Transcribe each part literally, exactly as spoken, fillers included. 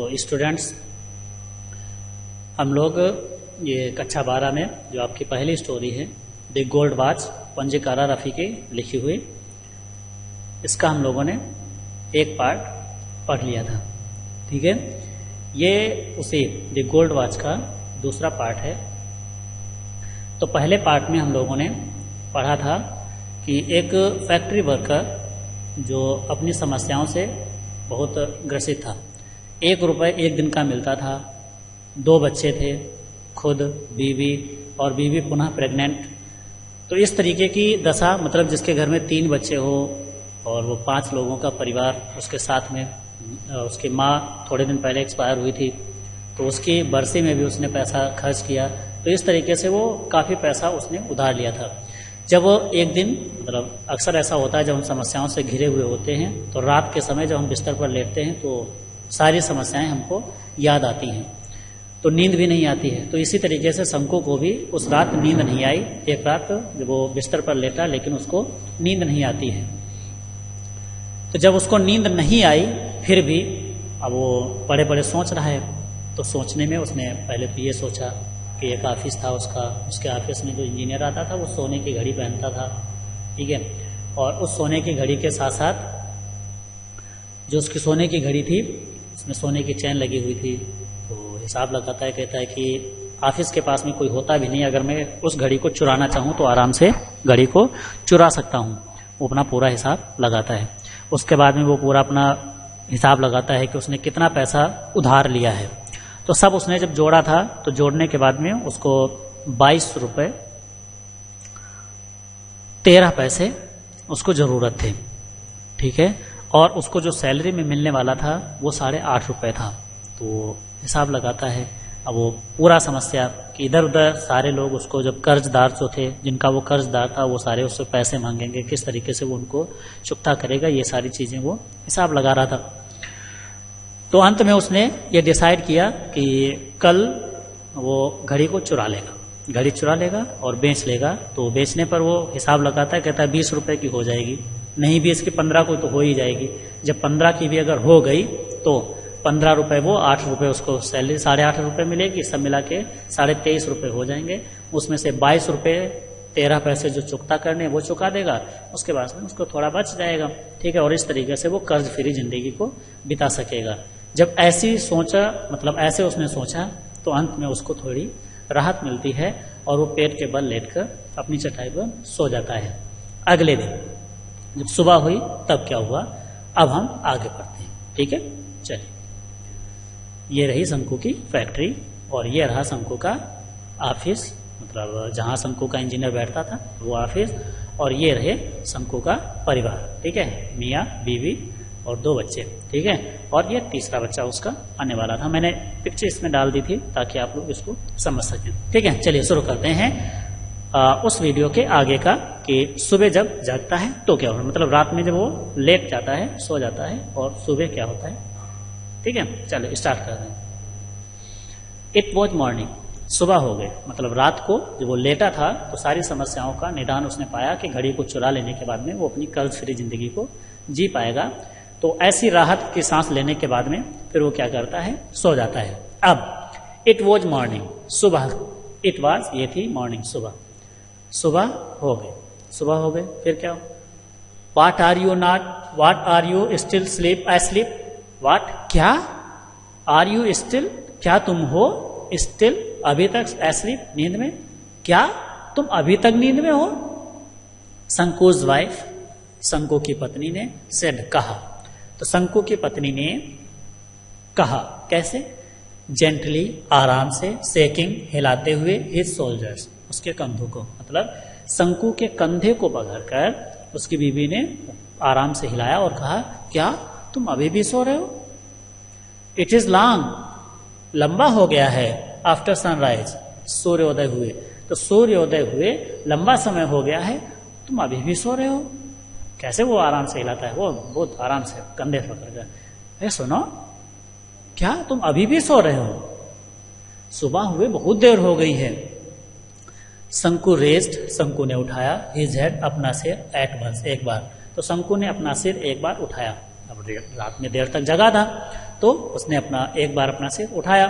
Students, हम लोग ये कक्षा बारह में जो आपकी पहली स्टोरी है द गोल्ड वॉच पंजिकारा रफ़ी की लिखी हुई, इसका हम लोगों ने एक पार्ट पढ़ लिया था। ठीक है, ये उसी द गोल्ड वॉच का दूसरा पार्ट है। तो पहले पार्ट में हम लोगों ने पढ़ा था कि एक फैक्ट्री वर्कर जो अपनी समस्याओं से बहुत ग्रसित था, एक रुपये एक दिन का मिलता था, दो बच्चे थे, खुद बीवी और बीवी पुनः प्रेग्नेंट। तो इस तरीके की दशा, मतलब जिसके घर में तीन बच्चे हो और वो पांच लोगों का परिवार उसके साथ में, उसकी माँ थोड़े दिन पहले एक्सपायर हुई थी, तो उसकी बरसी में भी उसने पैसा खर्च किया। तो इस तरीके से वो काफ़ी पैसा उसने उधार लिया था। जब वो एक दिन, मतलब अक्सर ऐसा होता है जब हम समस्याओं से घिरे हुए होते हैं, तो रात के समय जब हम बिस्तर पर लेटते हैं तो सारी समस्याएं हमको याद आती हैं, तो नींद भी नहीं आती है। तो इसी तरीके से शंकु को भी उस रात नींद नहीं आई। एक रात जब वो बिस्तर पर लेटा लेकिन उसको नींद नहीं आती है। तो जब उसको नींद नहीं आई फिर भी अब वो बड़े बड़े सोच रहा है, तो सोचने में उसने पहले तो ये सोचा कि एक ऑफिस था उसका, उसके ऑफिस में जो इंजीनियर आता था वो सोने की घड़ी पहनता था। ठीक है, और उस सोने की घड़ी के साथ साथ जो उसकी सोने की घड़ी थी उसमें सोने की चैन लगी हुई थी। तो हिसाब लगाता है, कहता है कि ऑफिस के पास में कोई होता भी नहीं, अगर मैं उस घड़ी को चुराना चाहूँ तो आराम से घड़ी को चुरा सकता हूँ। वो अपना पूरा हिसाब लगाता है। उसके बाद में वो पूरा अपना हिसाब लगाता है कि उसने कितना पैसा उधार लिया है। तो सब उसने जब जोड़ा था, तो जोड़ने के बाद में उसको बाईस रुपये तेरह पैसे उसको जरूरत थे। ठीक है, और उसको जो सैलरी में मिलने वाला था वो साढ़े आठ रुपये था। तो हिसाब लगाता है। अब वो पूरा समस्या कि इधर उधर सारे लोग उसको, जब कर्जदार जो थे, जिनका वो कर्जदार था, वो सारे उससे पैसे मांगेंगे, किस तरीके से वो उनको चुकता करेगा, ये सारी चीजें वो हिसाब लगा रहा था। तो अंत में उसने ये डिसाइड किया कि कल वो घड़ी को चुरा लेगा, घड़ी चुरा लेगा और बेच लेगा। तो बेचने पर वो हिसाब लगाता है, कहता है बीस रुपए की हो जाएगी, नहीं बीस की पंद्रह को तो हो ही जाएगी। जब पंद्रह की भी अगर हो गई तो पंद्रह रुपए वो, आठ रुपए उसको सैलरी, साढ़े आठ रुपए मिलेगी, सब मिला के साढ़े तेईस रुपए हो जाएंगे। उसमें से बाईस रुपए तेरह पैसे जो चुकता करने वो चुका देगा, उसके बाद में उसको थोड़ा बच जाएगा। ठीक है, और इस तरीके से वो कर्ज फ्री जिंदगी को बिता सकेगा। जब ऐसी सोचा, मतलब ऐसे उसने सोचा, तो अंत में उसको थोड़ी राहत मिलती है और वो पेट के बल लेटकर अपनी चटाई पर सो जाता है। अगले दिन जब सुबह हुई तब क्या हुआ, अब हम आगे बढ़ते हैं। ठीक है, चलिए। ये रही शंकु की फैक्ट्री और ये रहा शंकु का ऑफिस, मतलब जहां शंकु का इंजीनियर बैठता था वो ऑफिस, और ये रहे शंकु का परिवार। ठीक है, मियाँ बीवी और दो बच्चे। ठीक है, और ये तीसरा बच्चा उसका आने वाला था। मैंने पिक्चर इसमें डाल दी थी ताकि आप लोग इसको समझ सकें। ठीक है, चलिए शुरू करते हैं आ, उस वीडियो के आगे का कि सुबह जब जागता है तो क्या होता है, मतलब रात में जब वो लेट जाता है, सो जाता है, और सुबह क्या होता है। ठीक है, चलो स्टार्ट कर रहे हैं। इट वॉज मॉर्निंग, सुबह हो गए, मतलब रात को जब वो लेटा था तो सारी समस्याओं का निदान उसने पाया कि घड़ी को चुरा लेने के बाद में वो अपनी कर्ज फ्री जिंदगी को जी पाएगा। तो ऐसी राहत की सांस लेने के बाद में फिर वो क्या करता है, सो जाता है। अब इट वॉज मॉर्निंग, सुबह, इट वॉज ये थी मॉर्निंग, सुबह, सुबह हो गए, सुबह हो गए। फिर क्या, what are you not, what are you still sleep, I sleep, what, क्या, आर यू स्टिल, क्या तुम हो, स्टिल अभी तक, एस्लीप नींद में, क्या तुम अभी तक नींद में हो। शंकुज वाइफ, शंकु की पत्नी ने सेड, कहा। तो शंकु की पत्नी ने कहा, कैसे, जेंटली, आराम से, सेकिंग, हिलाते हुए, हिज शोल्डर्स, उसके कंधों को, मतलब शंकु के कंधे को पकड़कर उसकी बीवी ने आराम से हिलाया और कहा, क्या तुम अभी भी सो रहे हो। इट इज लॉन्ग, लंबा हो गया है, आफ्टर सनराइज, सूर्योदय हुए, तो सूर्योदय हुए लंबा समय हो गया है, तुम अभी भी सो रहे हो। कैसे वो आराम से हिलाता है, वो बहुत आराम से कंधे पकड़कर, अरे सुनो, क्या तुम अभी भी सो रहे हो, सुबह हुए बहुत देर हो गई है। शंकु रेस्ड, शंकु ने उठाया, हिज हेड, अपना सिर, एट वंस, एक बार। तो शंकु ने अपना सिर एक बार उठाया। अब रात में देर तक जगा था तो उसने अपना एक बार अपना सिर उठाया।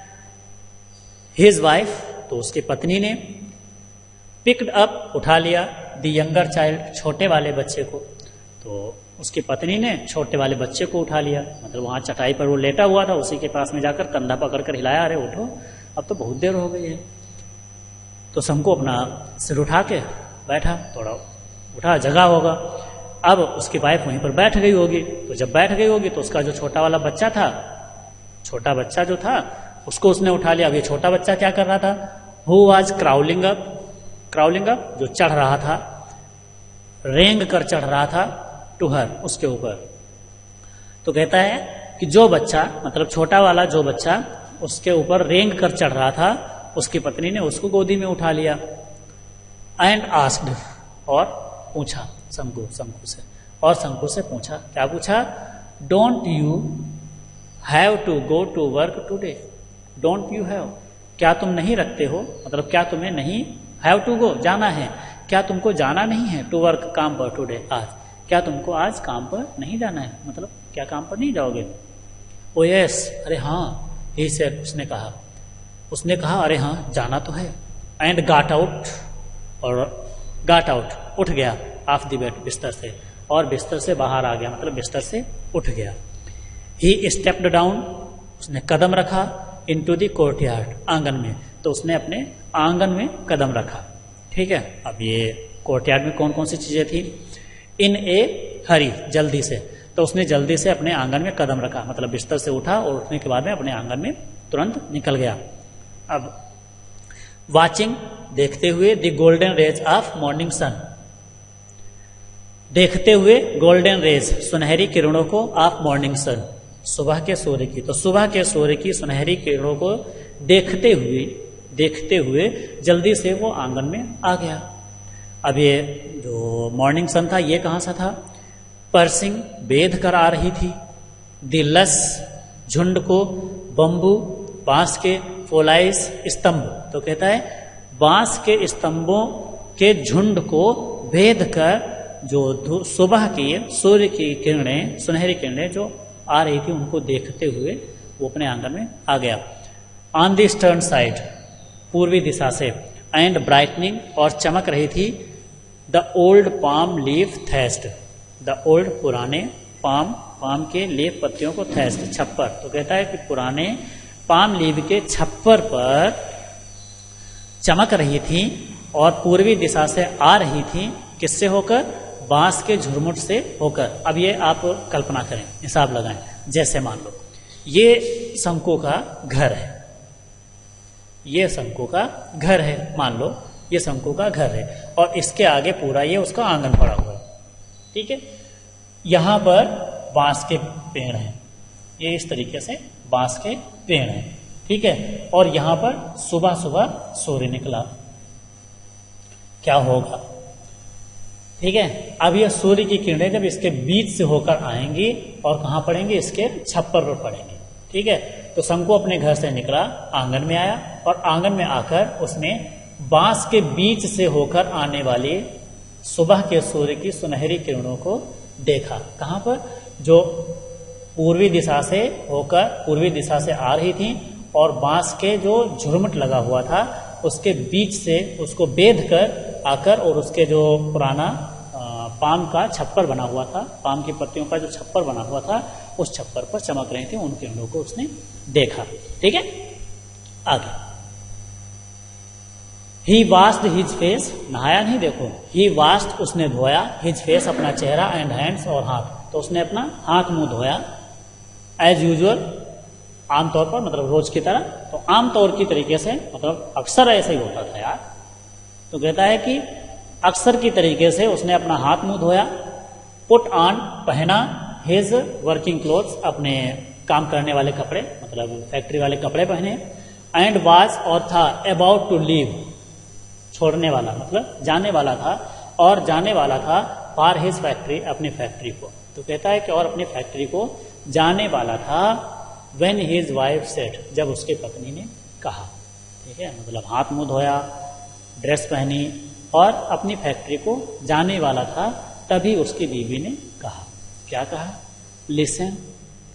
हिज वाइफ, तो उसकी पत्नी ने, पिक्ड अप, उठा लिया, द यंगर चाइल्ड, छोटे वाले बच्चे को। तो उसकी पत्नी ने छोटे वाले बच्चे को उठा लिया, मतलब वहां चटाई पर वो लेटा हुआ था, उसी के पास में जाकर कंधा पकड़कर हिलाया, अरे उठो, अब तो बहुत देर हो गई है। तो शंकु अपना सिर उठा के बैठा, थोड़ा उठा, जगा होगा। अब उसकी वाइफ वहीं पर बैठ गई होगी, तो जब बैठ गई होगी तो उसका जो छोटा वाला बच्चा था, छोटा बच्चा जो था उसको उसने उठा लिया। अब ये छोटा बच्चा क्या कर रहा था? Who was crawling up, crawling up जो चढ़ रहा था, रेंग कर चढ़ रहा था, टू हर, उसके ऊपर। तो कहता है कि जो बच्चा, मतलब छोटा वाला जो बच्चा उसके ऊपर रेंग कर चढ़ रहा था, उसकी पत्नी ने उसको गोदी में उठा लिया। एंड आस्क्ड, और पूछा शंकु शंकु से, और शंकु से पूछा, क्या पूछा? Don't you have to go to work today, don't you have, क्या तुम नहीं रखते हो, मतलब क्या तुम्हें नहीं, हैव टू गो, जाना है, क्या तुमको जाना नहीं है, टू वर्क, काम पर, टूडे, आज, क्या तुमको आज काम पर नहीं जाना है, मतलब क्या काम पर नहीं जाओगे? ओ यस, अरे हाँ, ही सेड, उसने कहा, उसने कहा अरे हाँ जाना तो है। एंड गाट आउट, और गाट आउट, उठ गया, ऑफ द बेड, बिस्तर से, और बिस्तर से बाहर आ गया, मतलब बिस्तर से उठ गया। ही स्टेप्ड डाउन, उसने कदम रखा, इनटू द कोर्टयार्ड, आंगन में, तो उसने अपने आंगन में कदम रखा। ठीक है, अब ये कोर्टयार्ड में कौन कौन सी चीजें थी? इन ए हरी, जल्दी से, तो उसने जल्दी से अपने आंगन में कदम रखा, मतलब बिस्तर से उठा और उठने के बाद में अपने आंगन में तुरंत निकल गया। अब वाचिंग, देखते हुए, the golden rays of morning sun, देखते हुए गोल्डन रेज, सुनहरी किरणों को, ऑफ मॉर्निंग सन, सुबह के सूर्य की, तो सुबह के सूर्य की सुनहरी किरणों को देखते हुए, देखते हुए जल्दी से वो आंगन में आ गया। अब ये जो मॉर्निंग सन था ये कहां सा था? पर्सिंग, बेध कर आ रही थी, दिलस, झुंड को, बंबू, बांस के, फोलाइस, स्तंभ, तो कहता है बांस के स्तंभों के झुंड को भेद कर जो सुबह की सूर्य की किरणें, सुनहरी किरणें जो आ रही थी उनको देखते हुए वो अपने आंगन में आ गया। ऑन द ईस्टर्न साइड, पूर्वी दिशा से, एंड ब्राइटनिंग, और चमक रही थी, the old palm leaf chest, the old, पुराने, पाम, पाम के लीफ, पत्तियों को, थेस्ट, छप्पर, तो कहता है कि पुराने पाम लीफ के छप्पर पर चमक रही थी और पूर्वी दिशा से आ रही थी, किससे होकर? बांस के झुरमुट से होकर। अब ये आप कल्पना करें, हिसाब लगाएं, जैसे मान लो ये शंकु का घर है, ये शंकु का घर है, मान लो ये शंकु का घर है, और इसके आगे पूरा ये उसका आंगन पड़ा हुआ है। ठीक है, यहां पर बांस के पेड़ हैं, ये इस तरीके से बांस के पेड़ हैं। ठीक है, और यहां पर सुबह सुबह सूर्य निकला, क्या होगा? ठीक है, अब ये सूर्य की किरणें जब इसके बीच से होकर आएंगी और कहां पड़ेंगी? इसके छप्पर पर पड़ेंगी। ठीक है, तो शंकु अपने घर से निकला, आंगन में आया, और आंगन में आकर उसने बांस के बीच से होकर आने वाली सुबह के सूर्य की सुनहरी किरणों को देखा। कहां पर? जो पूर्वी दिशा से होकर, पूर्वी दिशा से आ रही थी, और बांस के जो झुरमुट लगा हुआ था उसके बीच से उसको बेध कर आकर, और उसके जो पुराना पाम का छप्पर बना हुआ था, पाम की पत्तियों का जो छप्पर बना हुआ था, उस छप्पर पर चमक रही थी, उन किरणों को उसने देखा। ठीक है, आगे, ही वाश्ड हिज फेस, नहाया नहीं, देखो, ही वाश्ड, उसने धोया, हिज फेस, अपना चेहरा, एंड हैंड्स, और हाथ, तो उसने अपना हाथ मुंह धोया, एज यूजुअल, आमतौर पर, मतलब रोज की तरह। तो आमतौर की तरीके से, मतलब अक्सर ऐसा ही होता था यार। तो कहता है कि अक्सर की तरीके से उसने अपना हाथ मुंह धोया, पुट ऑन, पहना, हिज वर्किंग क्लोथ्स, अपने काम करने वाले कपड़े, मतलब फैक्ट्री वाले कपड़े पहने, एंड वाज, और था, अबाउट टू लीव, छोड़ने वाला, मतलब जाने वाला था, और जाने वाला था फॉर हिज फैक्ट्री, अपनी फैक्ट्री को। तो कहता है कि और अपनी फैक्ट्री को जाने वाला था, व्हेन हिज वाइफ सेड, जब उसकी पत्नी ने कहा। ठीक है, मतलब हाथ मुंह धोया, ड्रेस पहनी, और अपनी फैक्ट्री को जाने वाला था, तभी उसकी बीवी ने कहा। क्या कहा? लिसन,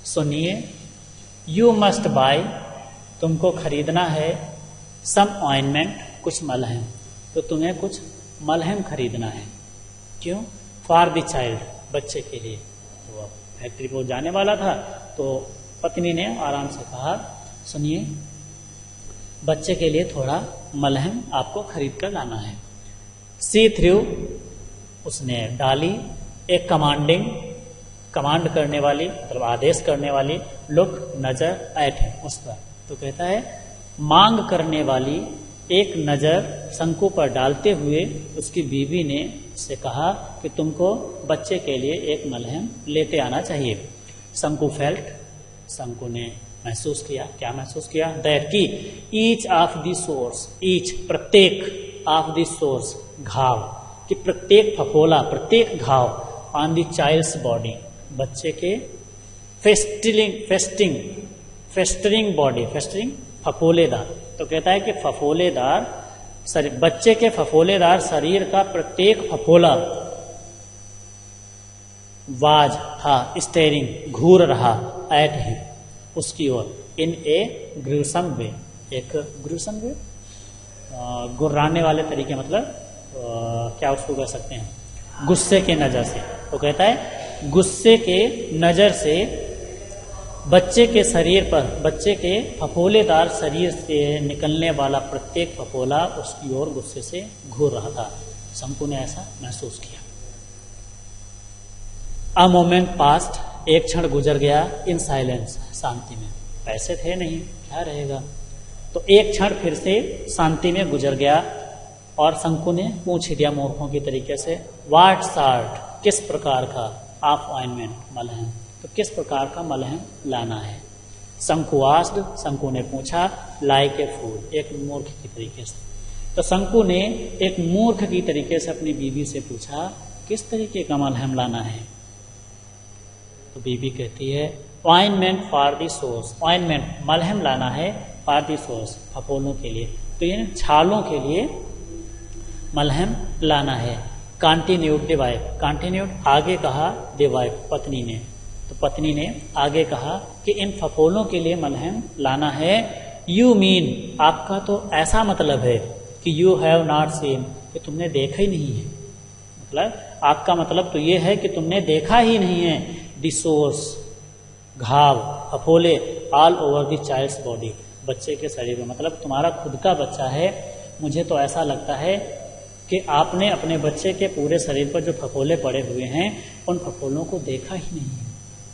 सुनिए, यू मस्ट बाय, तुमको खरीदना है, सम ऑइनमेंट, कुछ मलहम, तो तुम्हें कुछ मलहम खरीदना है। क्यों? फॉर द चाइल्ड, बच्चे के लिए। तो अब फैक्ट्री को जाने वाला था, तो पत्नी ने आराम से कहा, सुनिए, बच्चे के लिए थोड़ा मलहम आपको खरीद कर लाना है। सी थ्रू, उसने डाली, एक कमांडिंग, कमांड करने वाली, मतलब आदेश करने वाली, लुक, नजर, एट हिम, उस पर। तो कहता है, मांग करने वाली एक नजर शंकु पर डालते हुए उसकी बीवी ने उससे कहा कि तुमको बच्चे के लिए एक मलहम लेते आना चाहिए। शंकु फेल्ट, शंकु ने महसूस किया, क्या महसूस किया? दैट की each of the sores, each, प्रत्येक, ऑफ दी सोर्स, घाव, कि प्रत्येक फफोला, प्रत्येक घाव, ऑन दी चाइल्ड्स बॉडी, बच्चे के फेस्टिंग फेस्टिंग फेस्टरिंग बॉडी, फेस्टरिंग फफोलेदार। तो कहता है कि फफोलेदार शरीर, बच्चे के फफोलेदार शरीर का प्रत्येक फफोला वाज था, स्टेरिंग, घूर रहा, एट हिम, उसकी ओर, इन ए ग्रूसम वे, एक ग्रूसम वे, गुर्राने वाले तरीके, मतलब आ, क्या उसको कह सकते हैं, गुस्से के नजर से। तो कहता है गुस्से के नजर से बच्चे के शरीर पर, बच्चे के फफोलेदार शरीर से निकलने वाला प्रत्येक फफोला उसकी ओर गुस्से से घूर रहा था। शंकु ने ऐसा महसूस किया। अ मोमेंट पास्ट, एक क्षण गुजर गया, इन साइलेंस, शांति में। पैसे थे नहीं, क्या रहेगा, तो एक क्षण फिर से शांति में गुजर गया और शंकु ने पूछ दिया मूर्खों की तरीके से, व्हाट सॉर्ट, किस प्रकार का, ऑफ ऑइनमेंट, मलहम, तो किस प्रकार का मलहम लाना है। शंकु आस्क्ड, शंकु ने पूछा, लाइक ए फूल, एक मूर्ख की तरीके से। तो शंकु ने एक मूर्ख की तरीके से अपनी बीवी से पूछा, किस तरीके का मलहम लाना है। तो बीवी कहती है, ointment for the sores, ointment, मलहम लाना है, फॉर दी सोर्स, फफोलों के लिए, तो ये छालों के लिए मलहम लाना है। कंटिन्यूड द वाइफ, कंटिन्यूड, आगे कहा, द वाइफ, पत्नी ने। तो पत्नी ने आगे कहा कि इन फफोलों के लिए मलहम लाना है। यू मीन, आपका तो ऐसा मतलब है कि यू हैव नॉट सीन, कि तुमने देखा ही नहीं है, मतलब आपका मतलब तो ये है कि तुमने देखा ही नहीं है। द सोर्स, घाव, फफोले, all over the child's body, बच्चे के शरीर में, मतलब तुम्हारा खुद का बच्चा है। मुझे तो ऐसा लगता है कि आपने अपने बच्चे के पूरे शरीर पर जो फफोले पड़े हुए हैं उन फफोलों को देखा ही नहीं है,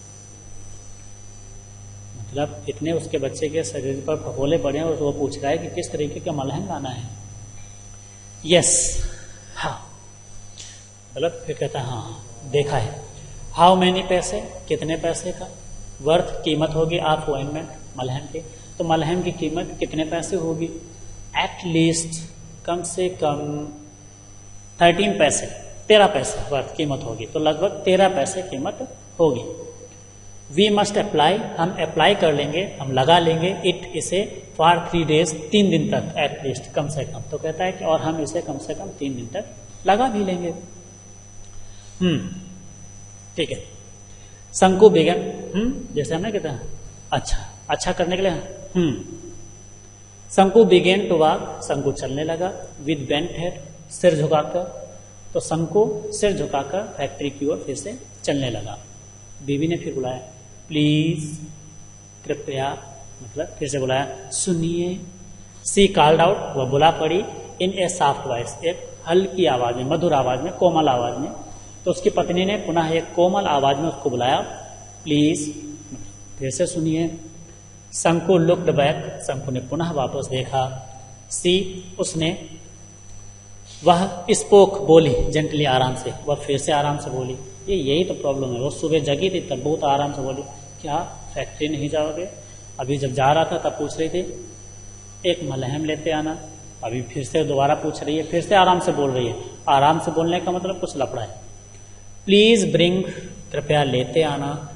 मतलब इतने उसके बच्चे के शरीर पर फफोले पड़े हैं और वो पूछ रहा है कि किस तरीके का मलहम लाना है। यस, हाँ, मतलब फिर कहता है हाँ देखा है। हाउ मैनी, पैसे, कितने पैसे का, वर्थ, कीमत होगी, ऑफ ऑइनमेंट, मलहम की, तो मलहम की कीमत कितने पैसे होगी। एट लीस्ट, कम से कम थर्टीन पैसे, तेरह पैसे वर्थ कीमत होगी, तो लगभग तेरह पैसे कीमत होगी। वी मस्ट अप्लाई, हम अप्लाई कर लेंगे, हम लगा लेंगे, इट, इसे, फॉर थ्री डेज, तीन दिन तक, एट लीस्ट, कम से कम। तो कहता है कि और हम इसे कम से कम तीन दिन तक लगा भी लेंगे। हम्म ठीक है। शंकु बिगन, हम्म जैसे हमने कहते हैं अच्छा, अच्छा करने के लिए, हम्म शंकु बिगेन टू वॉक, शंकु चलने लगा, विद बेंट हेड, सिर झुकाकर। तो शंकु सिर झुकाकर फैक्ट्री की ओर फिर से चलने लगा। बीवी ने फिर बुलाया, प्लीज, कृपया, मतलब फिर से बुलाया, सुनिए। सी कॉल्ड आउट, वह बुला पड़ी, इन ए सॉफ्ट वॉइस, एक हल्की आवाज में, मधुर आवाज में, कोमल आवाज में। तो उसकी पत्नी ने पुनः एक कोमल आवाज में उसको बुलाया, प्लीज, फिर से सुनिए। शंकु लुक्ड बैक, शंकु ने पुनः वापस देखा। सी, उसने, वह स्पोक, बोली, जेंटली, आराम से, वह फिर से आराम से बोली। ये यही तो प्रॉब्लम है, वो सुबह जगी थी तब बहुत आराम से बोली, क्या फैक्ट्री नहीं जाओगे? अभी जब जा रहा था तब पूछ रही थी एक मलहम लेते आना, अभी फिर से दोबारा पूछ रही है, फिर से आराम से बोल रही है। आराम से बोलने का मतलब कुछ लफड़ा है। प्लीज ब्रिंग, कृपया लेते आना,